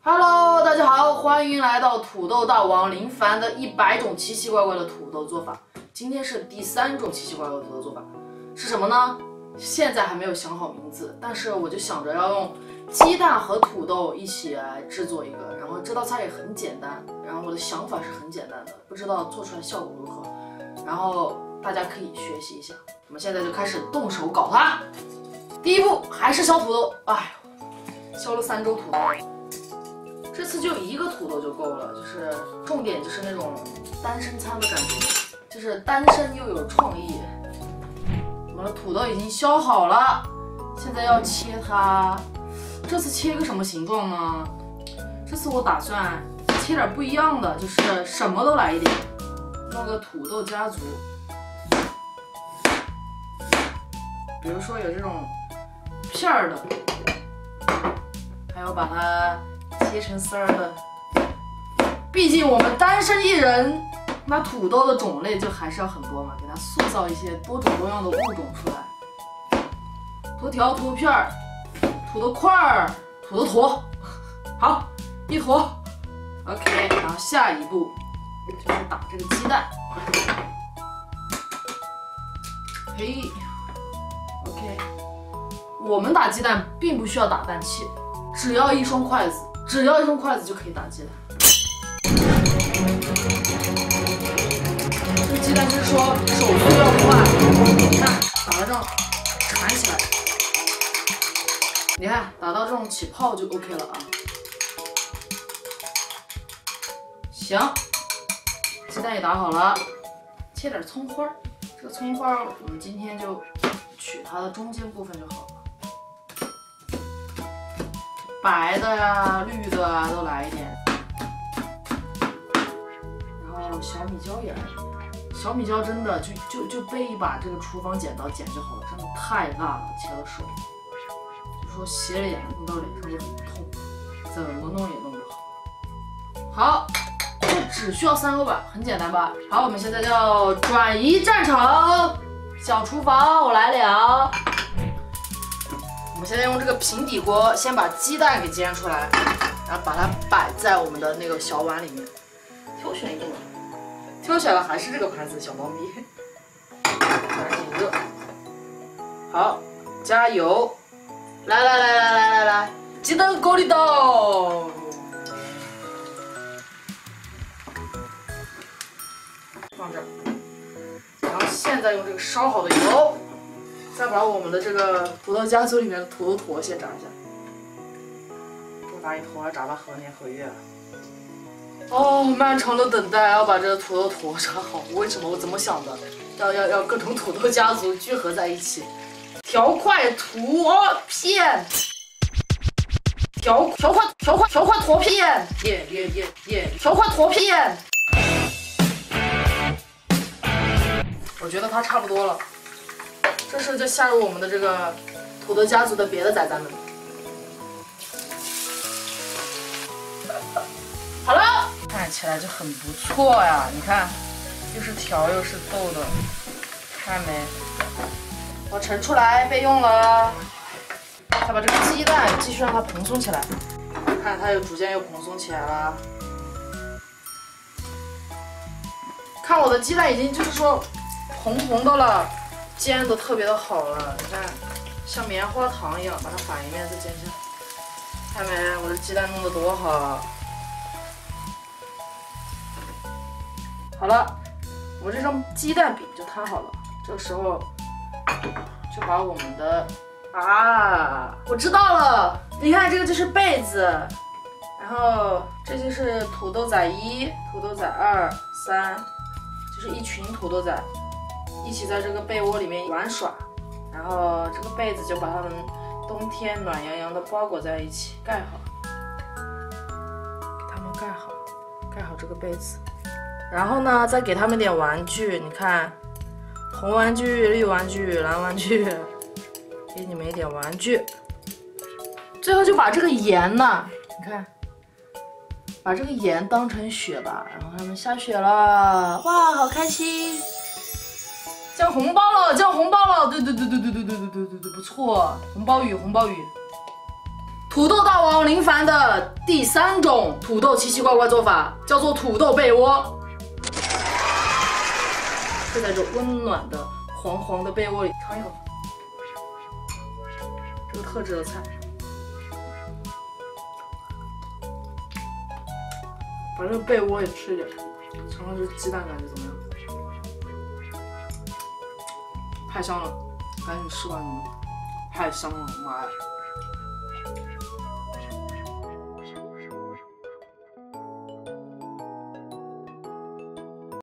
Hello， 大家好，欢迎来到土豆大王林凡的100种奇奇怪怪的土豆做法。今天是第3种奇奇怪怪的土豆做法，是什么呢？现在还没有想好名字，但是我就想着要用鸡蛋和土豆一起来制作一个，然后这道菜也很简单，然后我的想法是很简单的，不知道做出来效果如何，然后大家可以学习一下。我们现在就开始动手搞它。第一步还是削土豆，哎呦，削了3周土豆。这次就1个土豆就够了，就是重点就是那种单身餐的感觉，就是单身又有创意。我们的土豆已经削好了，现在要切它。这次切个什么形状呢？这次我打算切点不一样的，就是什么都来一点，弄个土豆家族。比如说有这种片儿的，还有把它切成丝儿的，毕竟我们单身1人，那土豆的种类就还是要很多嘛，给它塑造一些多种多样的物种出来。土条、土豆片儿、土豆块儿、土豆坨，好，1坨。OK， 然后下一步就是打这个鸡蛋。嘿 ，OK， 我们打鸡蛋并不需要打蛋器，只要1双筷子。只要1双筷子就可以打鸡蛋。这个鸡蛋就是说手速要快，你看打到这样缠起来，你看打到这种起泡就 OK 了啊。行，鸡蛋也打好了，切点葱花。这个葱花我们今天就取它的中间部分就好了。白的呀、绿的啊都来一点，然后小米椒也来一点。小米椒真的就背一把这个厨房剪刀剪就好了，真的太辣了，切了手，就说洗脸弄到脸上就很痛，怎么弄也弄不好。好，就只需要3个碗，很简单吧？好，我们现在要转移战场，小厨房我来了。我们现在用这个平底锅先把鸡蛋给煎出来，然后把它摆在我们的那个小碗里面，挑选一个碗，挑选了还是这个牌子小猫咪，赶紧热。好，加油，来，鸡蛋锅里头，放这儿，然后现在用这个烧好的油。再把我们的这个土豆家族里面的土豆坨先炸一下，多炸1坨还炸了何年何月？哦，漫长的等待，要把这个土豆坨炸好。为什么？我怎么想的？要各种土豆家族聚合在一起，条块坨片，条块坨片，条块坨片。我觉得它差不多了。这时候就下入我们的这个土豆家族的别的仔仔们。好了，看起来就很不错呀！你看，又是条又是豆的，看没？我盛出来备用了。再把这个鸡蛋继续让它蓬松起来，看它逐渐又蓬松起来了。看我的鸡蛋已经就是说红的了。煎的特别的好了，你看，像棉花糖一样，把它反一面再煎一下，看没？我的鸡蛋弄得多好！好了，我这张鸡蛋饼就摊好了，这个时候就把我们的我知道了，你看这个就是被子，然后这就是土豆仔1、土豆仔2、3，就是一群土豆仔。一起在这个被窝里面玩耍，然后这个被子就把它们冬天暖洋洋的包裹在一起，盖好，给它们盖好这个被子。然后呢，再给它们点玩具，你看，红玩具、绿玩具、蓝玩具，给你们一点玩具。最后就把这个盐呢，你看，把这个盐当成雪吧，然后它们下雪了，哇，好开心！降红包了，对，不错，红包雨。 土豆大王林凡的第3种土豆奇奇怪怪做法叫做土豆被窝。睡在这温暖的黄黄的被窝里，尝一口这个特制的菜，把这个被窝也吃一点，尝尝这鸡蛋感觉怎么样？太香了，赶紧吃吧你们！太香了，妈呀！